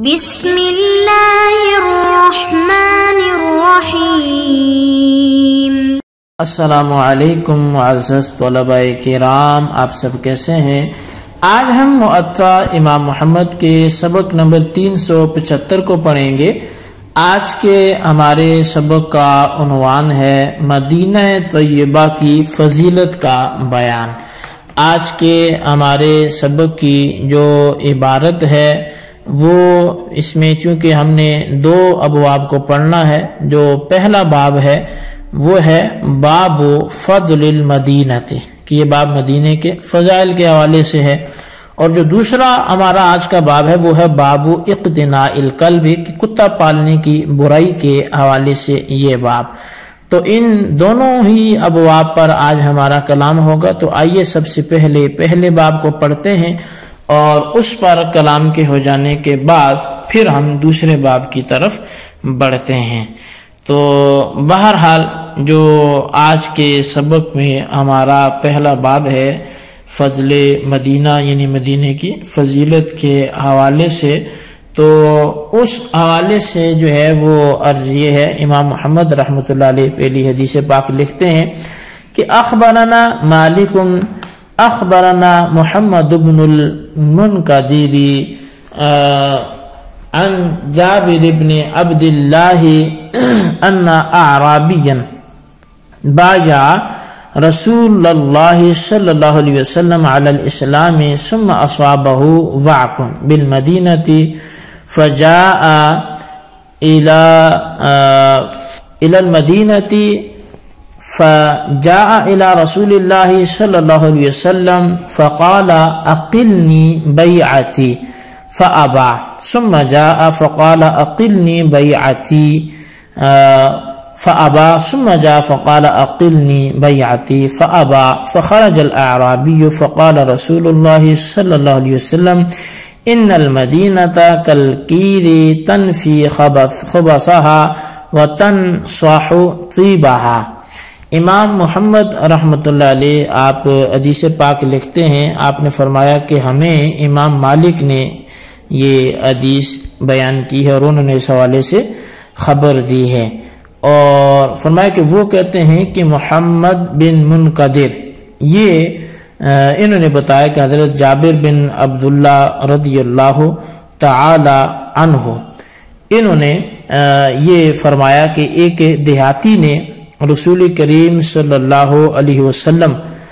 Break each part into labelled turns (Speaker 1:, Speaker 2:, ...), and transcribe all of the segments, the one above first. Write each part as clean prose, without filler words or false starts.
Speaker 1: بسم اللہ الرحمن الرحیم۔
Speaker 2: السلام علیکم معزز طلباء کرام، آپ سب کیسے ہیں؟ آج ہم مؤطا امام محمد کے سبق نمبر 375 کو پڑھیں گے۔ آج کے ہمارے سبق کا عنوان ہے مدینہ طیبہ کی فضیلت کا بیان۔ آج کے ہمارے سبق کی جو عبارت ہے وہ اس میں چونکہ ہم نے 2 ابواب کو پڑھنا ہے، جو پہلا باب ہے وہ ہے باب فضل المدینہ، کہ یہ باب مدینے کے فضائل کے حوالے سے ہے، اور جو دوسرا ہمارا آج کا باب ہے وہ ہے باب اقتناء الکلب، کہ کتا پالنے کی برائی کے حوالے سے یہ باب۔ تو ان دونوں ہی ابواب پر آج ہمارا کلام ہوگا۔ تو آئیے سب سے پہلے باب کو پڑھتے ہیں، اور اس پر کلام کے ہو جانے کے بعد پھر ہم دوسرے باب کی طرف بڑھتے ہیں۔ تو بہرحال جو آج کے سبق میں ہمارا پہلا باب ہے فضل مدینہ، یعنی مدینے کی فضیلت کے حوالے سے، تو اس حوالے سے جو ہے وہ عرض یہ ہے، امام محمد رحمۃ اللہ علیہ پہلی حدیث پاک لکھتے ہیں کہ اخبرنا مالکم اخبرنا محمد بن المنکدر عن جابر بن عبد الله ان اعرابيا بايع رسول الله صلى الله عليه وسلم على الاسلام ثم اصابه وعك بالمدينة فجاء الى المدينة فجاء إلى رسول الله صلى الله عليه وسلم فقال أقلني بيعتي فأبى، ثم جاء فقال أقلني بيعتي فأبى، ثم جاء فقال أقلني بيعتي فأبى، فخرج الأعرابي فقال رسول الله صلى الله عليه وسلم إن المدينة كالكير تنفي خبثها وتنصح طيبها۔ امام محمد رحمۃ اللہ علیہ آپ حدیث پاک لکھتے ہیں، آپ نے فرمایا کہ ہمیں امام مالک نے یہ حدیث بیان کی ہے اور انہوں نے اس حوالے سے خبر دی ہے، اور فرمایا کہ وہ کہتے ہیں کہ محمد بن منکدر، یہ انہوں نے بتایا کہ حضرت جابر بن عبداللہ رضی اللہ تعالی عنہ، انہوں نے یہ فرمایا کہ ایک دیہاتی نے رسول کریم صلی اللہ علیہ وسلم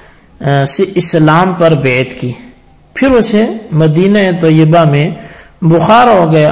Speaker 2: سے اسلام پر بیعت کی، پھر اسے مدینہ طیبہ میں بخار ہو گیا،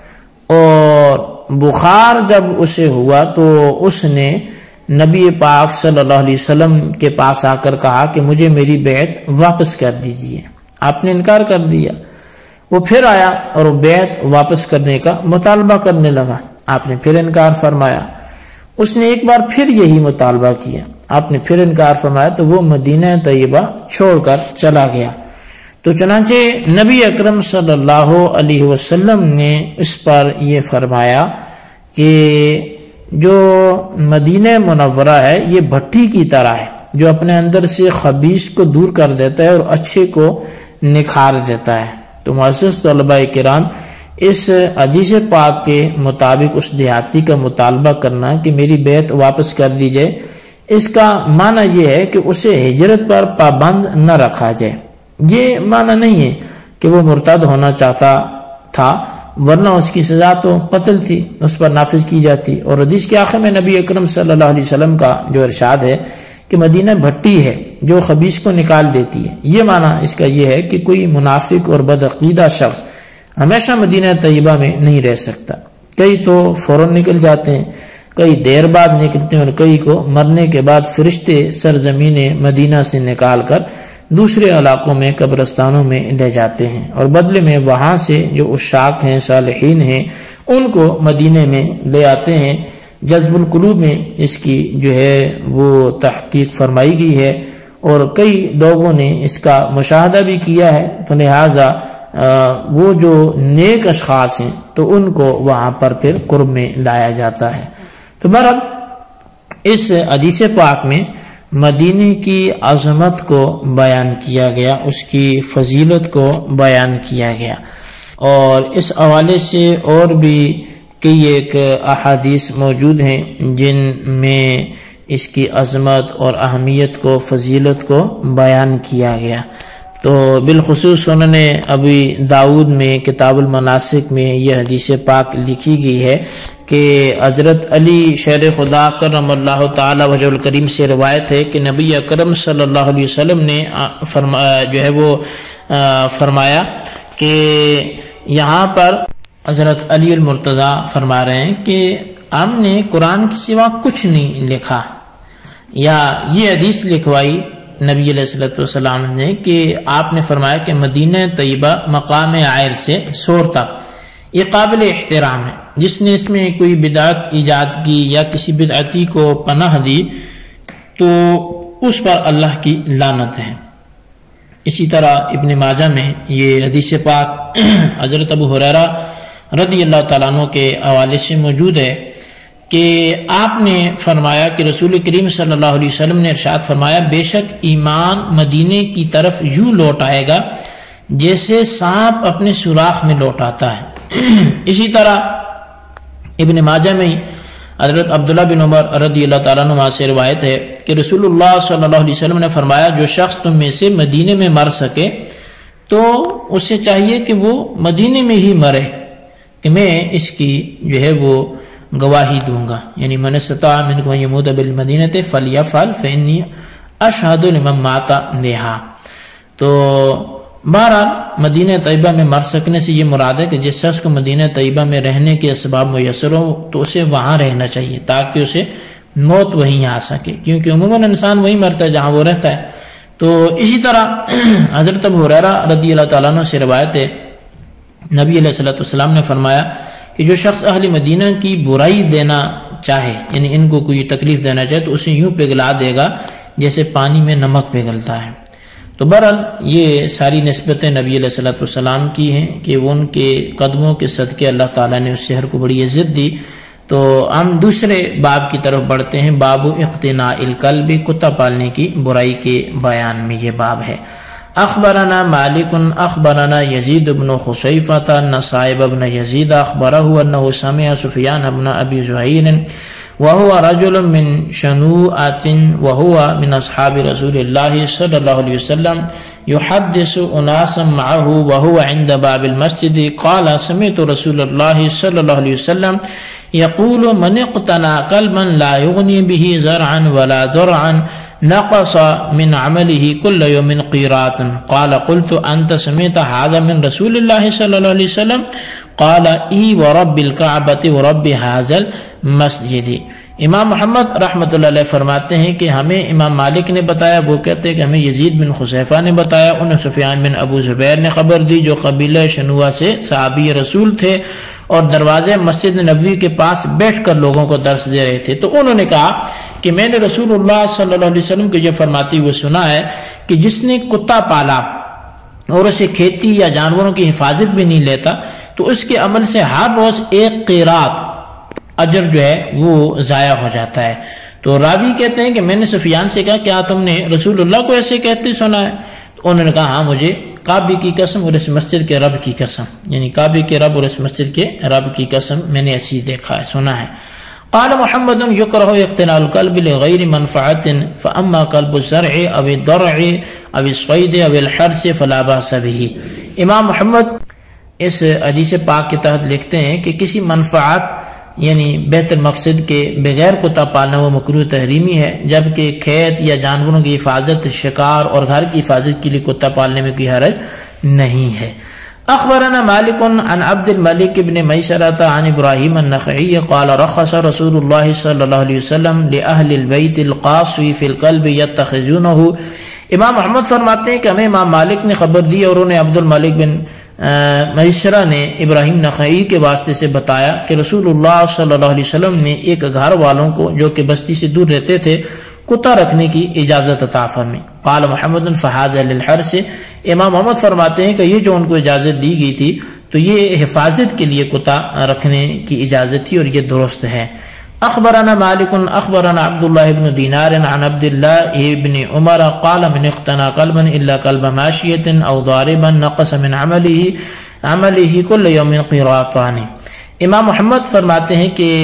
Speaker 2: اور بخار جب اسے ہوا تو اس نے نبی پاک صلی اللہ علیہ وسلم کے پاس آ کر کہا کہ مجھے میری بیعت واپس کر دیجیے۔ آپ نے انکار کر دیا، وہ پھر آیا اور وہ بیعت واپس کرنے کا مطالبہ کرنے لگا، آپ نے پھر انکار فرمایا، اس نے ایک بار پھر یہی مطالبہ کیا، آپ نے پھر انکار فرمایا، تو وہ مدینہ طیبہ چھوڑ کر چلا گیا۔ تو چنانچہ نبی اکرم صلی اللہ علیہ وسلم نے اس پر یہ فرمایا کہ جو مدینہ منورہ ہے یہ بھٹی کی طرح ہے، جو اپنے اندر سے خبیث کو دور کر دیتا ہے اور اچھے کو نکھار دیتا ہے۔ تو معزز طلباء کرام، اس حدیث پاک کے مطابق اس دیہاتی کا مطالبہ کرنا کہ میری بیعت واپس کر دی جائے، اس کا معنی یہ ہے کہ اسے ہجرت پر پابند نہ رکھا جائے۔ یہ معنی نہیں ہے کہ وہ مرتد ہونا چاہتا تھا، ورنہ اس کی سزا تو قتل تھی، اس پر نافذ کی جاتی۔ اور حدیث کے آخر میں نبی اکرم صلی اللہ علیہ وسلم کا جو ارشاد ہے کہ مدینہ بھٹی ہے جو خبیث کو نکال دیتی ہے، یہ معنی اس کا یہ ہے کہ کوئی منافق اور بدعقیدہ شخص ہمیشہ مدینہ طیبہ میں نہیں رہ سکتا۔ کئی تو فوراً نکل جاتے ہیں، کئی دیر بعد نکلتے ہیں، اور کئی کو مرنے کے بعد فرشتے سرزمین مدینہ سے نکال کر دوسرے علاقوں میں قبرستانوں میں لے جاتے ہیں، اور بدلے میں وہاں سے جو عشاق ہیں، صالحین ہیں، ان کو مدینہ میں لے آتے ہیں۔ جذب القلوب میں اس کی جو ہے وہ تحقیق فرمائی گئی ہے، اور کئی لوگوں نے اس کا مشاہدہ بھی کیا ہے، تو لہٰذا وہ جو نیک اشخاص ہیں تو ان کو وہاں پر پھر قرب میں لایا جاتا ہے۔ تو بہرحال اس حدیث پاک میں مدینے کی عظمت کو بیان کیا گیا، اس کی فضیلت کو بیان کیا گیا۔ اور اس حوالے سے اور بھی کئی ایک احادیث موجود ہیں جن میں اس کی عظمت اور اہمیت کو، فضیلت کو بیان کیا گیا۔ تو بالخصوص سنن ابی داؤد میں کتاب المناسک میں یہ حدیث پاک لکھی گئی ہے کہ حضرت علی شیر خدا کرم اللہ تعالی وجہ الکریم سے روایت ہے کہ نبی اکرم صلی اللہ علیہ وسلم نے فرمایا کہ یہاں پر حضرت علی المرتضی فرما رہے ہیں کہ ہم نے قرآن کے سوا کچھ نہیں لکھا، یا یہ حدیث لکھوائی نبی علیہ السلام نے کہ آپ نے فرمایا کہ مدینہ طیبہ مقام عائر سے سور تک یہ قابل احترام ہے، جس نے اس میں کوئی بدعت ایجاد کی یا کسی بدعتی کو پناہ دی تو اس پر اللہ کی لعنت ہے۔ اسی طرح ابن ماجہ میں یہ حدیث پاک حضرت ابو ہریرہ رضی اللہ تعالیٰ عنہ کے حوالے سے موجود ہے کہ آپ نے فرمایا کہ رسول کریم صلی اللہ علیہ وسلم نے ارشاد فرمایا، بے شک ایمان مدینے کی طرف یوں لوٹ آئے گا جیسے سانپ اپنے سوراخ میں لوٹ آتا ہے۔ اسی طرح ابن ماجہ میں حضرت عبداللہ بن عمر رضی اللہ تعالیٰ عنہ سے روایت ہے کہ رسول اللہ صلی اللہ علیہ وسلم نے فرمایا، جو شخص تم میں سے مدینے میں مر سکے تو اس سے چاہیے کہ وہ مدینے میں ہی مرے، کہ میں اس کی جو ہے وہ گواہی دوں گا، یعنی من استطاع منکم ان یموت بالمدینہ فلیفعل فانی اشہد لمن مات بہا۔ تو بہرحال مدینہ طیبہ میں مر سکنے سے یہ مراد ہے کہ جس شخص کو مدینہ طیبہ میں رہنے کے اسباب میسر ہو تو اسے وہاں رہنا چاہیے تاکہ اسے موت وہیں آ سکے، کیونکہ عموماً انسان وہیں مرتا ہے جہاں وہ رہتا ہے۔ تو اسی طرح حضرت ابو ہریرہ رضی اللہ تعالیٰ عنہ سے روایت ہے، نبی علیہ السلام نے فرمایا کہ جو شخص اہل مدینہ کی برائی دینا چاہے، یعنی ان کو کوئی تکلیف دینا چاہے، تو اسے یوں پگھلا دے گا جیسے پانی میں نمک پگھلتا ہے۔ تو بہرحال یہ ساری نسبتیں نبی علیہ السلام کی ہیں کہ وہ ان کے قدموں کے صدقے اللہ تعالیٰ نے اس شہر کو بڑی عزت دی۔ تو ہم دوسرے باب کی طرف بڑھتے ہیں، باب اقتناء الکلب، کتا پالنے کی برائی کے بیان میں یہ باب ہے۔ اخبرنا مالک اخبرنا یزید بن خصیفۃ ان صائب بن یزید اخبرہ انہ سمع سفیان بن ابی زہیر وهو رجل من شنوءة وهو من اصحاب رسول الله صلى الله عليه وسلم يحدث اناسا معه وهو عند باب المسجد قال سمعت رسول الله صلى الله عليه وسلم يقول من اقتنى كلبا لا يغني به زرعا ولا ذرعا نقص من عمله كل يوم قيراط قال قلت انت سمعت هذا من رسول الله صلى الله عليه وسلم قال اي ورب الكعبة ورب هذا المسجد۔ امام محمد رحمۃ اللہ علیہ فرماتے ہیں کہ ہمیں امام مالک نے بتایا، وہ کہتے ہیں کہ ہمیں یزید بن خصیفہ نے بتایا، انہیں سفیان بن ابو زبیر نے خبر دی جو قبیلہ شنوءہ سے صحابی رسول تھے اور دروازے مسجد نبوی کے پاس بیٹھ کر لوگوں کو درس دے رہے تھے۔ تو انہوں نے کہا کہ میں نے رسول اللہ صلی اللہ علیہ وسلم کو یہ فرماتے ہوئے سنا ہے کہ جس نے کتا پالا اور اسے کھیتی یا جانوروں کی حفاظت بھی نہیں لیتا تو اس کے عمل سے ہر روز 1 قیراط اجر جو ہے وہ ضائع ہو جاتا ہے۔ تو راوی کہتے ہیں کہ میں نے سفیان سے کہا کیا تم نے رسول اللہ کو ایسے کہتے سنا ہے؟ تو انہوں نے کہا ہاں، مجھے کعبے کی قسم اور اس مسجد کے رب کی قسم، یعنی کعبے کے رب اور اس مسجد کے رب کی قسم میں نے ایسی دیکھا ہے، سنا ہے۔ قال محمد یکرہ اقتناء الکلب لغیر منفعت فاما کلب الزرع او الضرع او الصید او الحرث فلا باس به۔ امام محمد اس حدیث پاک کے تحت لکھتے ہیں کہ کسی منفعت یعنی بہتر مقصد کے بغیر کتا پالنا وہ مکروہ تحریمی ہے، جبکہ کھیت یا جانوروں کی حفاظت، شکار اور گھر کی حفاظت کے لیے کتا پالنے میں کوئی حرج نہیں ہے۔ اخبرنا مالک عن عبد الملک بن میسرۃ عن ابراہیم النخعی قال رخص رسول اللہ صلی اللہ علیہ وسلم لأہل البیت القاصی فی القلب یتخذونہ۔ امام محمد فرماتے ہیں کہ ہمیں امام مالک نے خبر دی اور انہیں عبد الملک بن میسرہ نے ابراہیم نخعی کے واسطے سے بتایا کہ رسول اللہ صلی اللہ علیہ وسلم نے ایک گھر والوں کو جو کہ بستی سے دور رہتے تھے کتا رکھنے کی اجازت عطا فرمائی۔ قال محمد فہذا للحرث، امام محمد فرماتے ہیں کہ یہ جو ان کو اجازت دی گئی تھی تو یہ حفاظت کے لیے کتا رکھنے کی اجازت تھی اور یہ درست ہے۔ اخبرنا مالک اخبرنا عبد الله بن دینار عن عبد الله بن عمر قال من اقتنى قلبا الا قلب ماشیة او ضاربا نقص من عمله كل يوم قراطان۔ امام محمد فرماتے ہیں کہ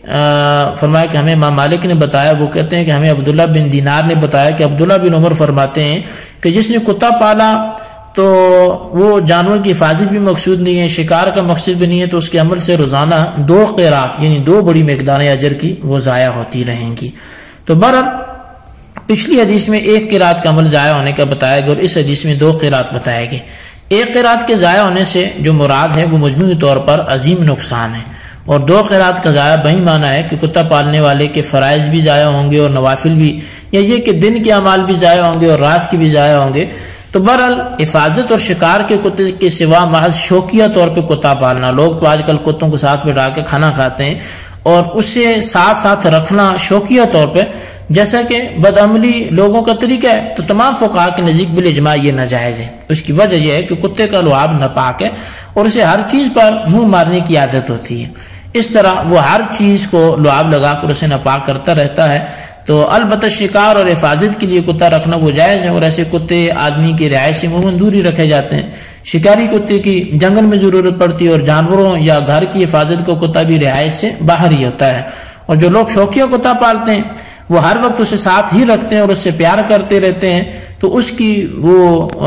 Speaker 2: فرمایا کہ ہمیں امام مالک نے بتایا، وہ کہتے ہیں کہ ہمیں عبداللہ بن دینار نے بتایا کہ عبداللہ بن عمر فرماتے ہیں کہ جس نے کتا پالا تو وہ جانور کی حفاظت بھی مقصود نہیں ہے، شکار کا مقصد بھی نہیں ہے، تو اس کے عمل سے روزانہ 2 قیرات یعنی 2 بڑی مقداریں اجر کی وہ ضائع ہوتی رہیں گی۔ تو بہرحال پچھلی حدیث میں 1 قیرات کا عمل ضائع ہونے کا بتایا گیا اور اس حدیث میں 2 قیرات بتائے گئے۔ 1 قیرات کے ضائع ہونے سے جو مراد ہے وہ مجموعی طور پر عظیم نقصان ہے، اور 2 قیرات کا ضائع بہی معنی ہے کہ کتا پالنے والے کے فرائض بھی ضائع ہوں گے اور نوافل بھی، یا یہ کہ دن کے اعمال بھی ضائع ہوں گے اور رات کے بھی ضائع ہوں گے۔ تو بہرحال حفاظت اور شکار کے کتے کے سوا محض شوقیہ طور پہ کتا پالنا، لوگ تو آج کل کتوں کو ساتھ بٹھا کے کھانا کھاتے ہیں، اور اسے ساتھ ساتھ رکھنا شوقیہ طور پہ جیسا کہ بدعملی لوگوں کا طریقہ ہے، تو تمام فقہاء کے نزدیک بالاجماع یہ ناجائز ہے۔ اس کی وجہ یہ ہے کہ کتے کا لعاب ناپاک ہے اور اسے ہر چیز پر منہ مارنے کی عادت ہوتی ہے، اس طرح وہ ہر چیز کو لعاب لگا کر اسے ناپاک کرتا رہتا ہے۔ تو البتہ شکار اور حفاظت کے لیے کتا رکھنا وہ جائز ہے، اور ایسے کتے آدمی کی رعایت سے عموماً دور ہی رکھے جاتے ہیں۔ شکاری کتے کی جنگل میں ضرورت پڑتی ہے، اور جانوروں یا گھر کی حفاظت کا کتا بھی رعایت سے باہر ہی ہوتا ہے۔ اور جو لوگ شوقیہ کتا پالتے ہیں وہ ہر وقت اسے ساتھ ہی رکھتے ہیں اور اس سے پیار کرتے رہتے ہیں، تو اس کی وہ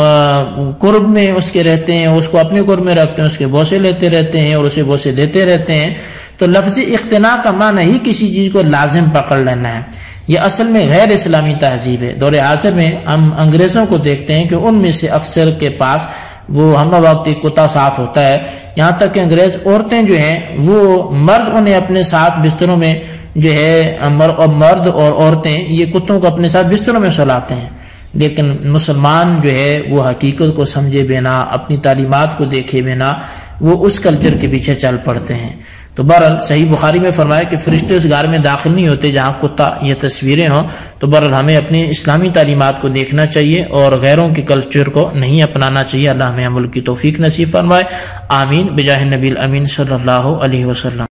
Speaker 2: قرب میں اس کے رہتے ہیں، اس کو اپنے قرب میں رکھتے ہیں، اس کے بوسے لیتے رہتے ہیں اور اسے بوسے دیتے رہتے ہیں۔ تو لفظ اقتناء کا معنی ہی کسی چیز کو لازم پکڑ لینا ہے، یہ اصل میں غیر اسلامی تہذیب ہے۔ دور حاضر میں ہم انگریزوں کو دیکھتے ہیں کہ ان میں سے اکثر کے پاس وہ ہم وقت ایک کتا ساتھ ہوتا ہے، یہاں تک کہ انگریز عورتیں جو ہیں وہ مرد انہیں اپنے ساتھ بستروں میں جو ہے مرد اور عورتیں یہ کتوں کو اپنے ساتھ بستروں میں سلاتے ہیں، لیکن مسلمان جو ہے وہ حقیقت کو سمجھے بنا، اپنی تعلیمات کو دیکھے بنا وہ اس کلچر کے پیچھے چل پڑتے ہیں۔ تو بہرحال صحیح بخاری میں فرمایا کہ فرشتے اس گھر میں داخل نہیں ہوتے جہاں کتا یہ تصویریں ہوں۔ تو بہرحال ہمیں اپنی اسلامی تعلیمات کو دیکھنا چاہیے اور غیروں کے کلچر کو نہیں اپنانا چاہیے۔ اللہ ہمیں عمل کی توفیق نصیب فرمائے، آمین بجاہ النبی الامین صلی اللہ علیہ وسلم۔